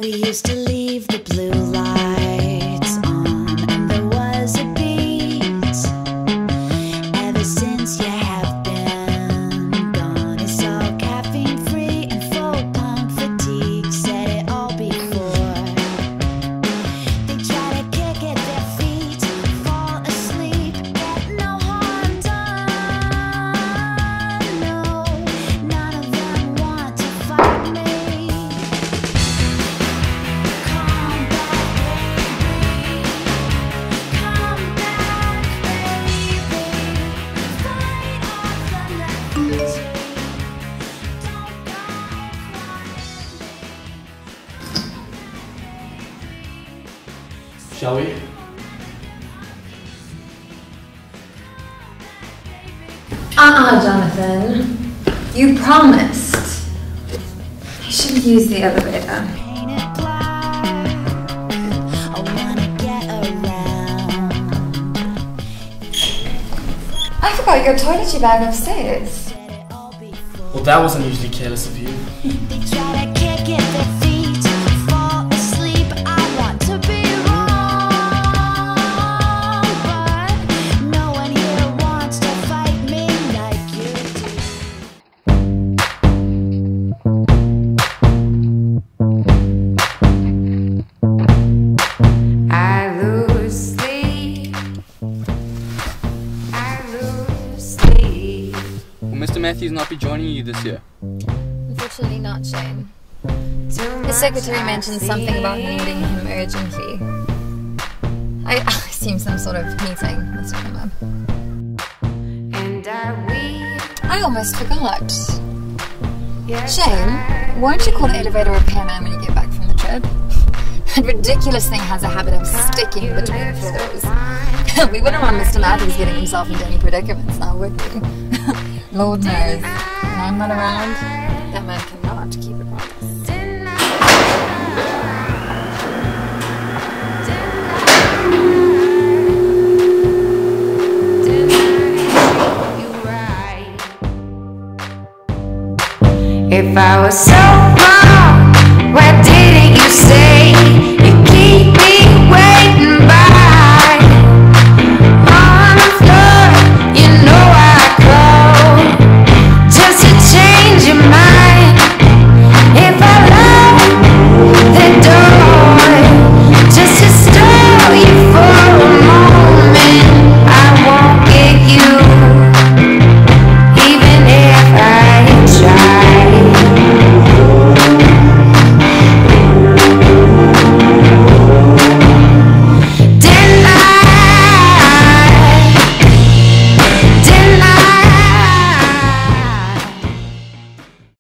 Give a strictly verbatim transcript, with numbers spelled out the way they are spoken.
We used to leave the blue lights on, and there was a beat. Ever since you have been gone, it's all caffeine free and full punk fatigue. Said it all before. They try to kick at their feet, fall asleep, get no harm done. No, none of them want to fight me. Shall we? Uh-uh, Jonathan. You promised. I should use the elevator. I forgot your toiletry bag upstairs. Well, that wasn't usually careless of you. They try to kick at their feet, fall asleep. I want to be wrong, but no one here wants to fight me like you do. I lose sleep. I lose sleep. Will Mister Matthews not be joining you this year? Unfortunately not, Shane. The secretary mentioned something about needing him urgently. I, I assume some sort of meeting must have come up. And I weep. I almost forgot. Shane, won't you call the elevator repairman when you get back from the trip? That ridiculous thing has a habit of sticking between floors. We wouldn't want Mister Matthews getting himself into any predicaments now, would we? Lord knows, when I'm not around, that man cannot keep a promise. If I was so wrong, why didn't you say